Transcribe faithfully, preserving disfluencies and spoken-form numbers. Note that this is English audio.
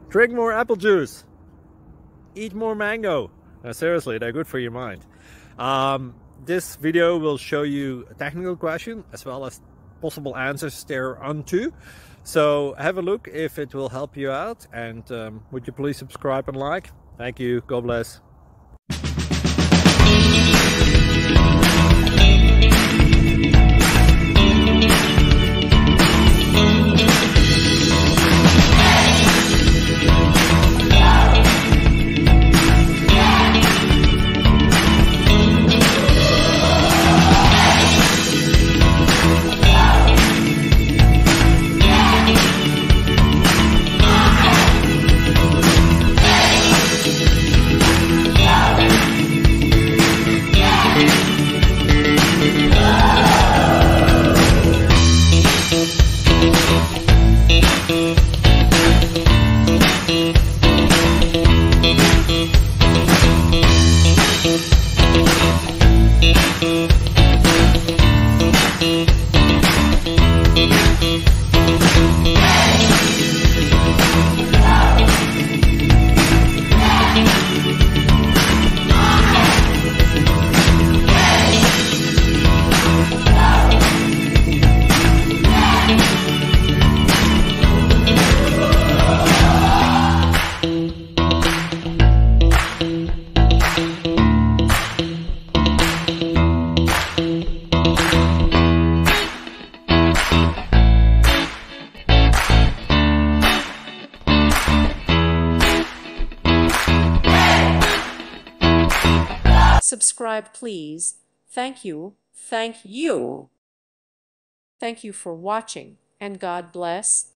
Drink more apple juice. Eat more mango. No, seriously, they're good for your mind. Um, this video will show you a technical question as well as possible answers thereunto. So have a look if it will help you out, and um, would you please subscribe and like? Thank you. God bless. Subscribe, please. Thank you. Thank you. Thank you for watching, and God bless.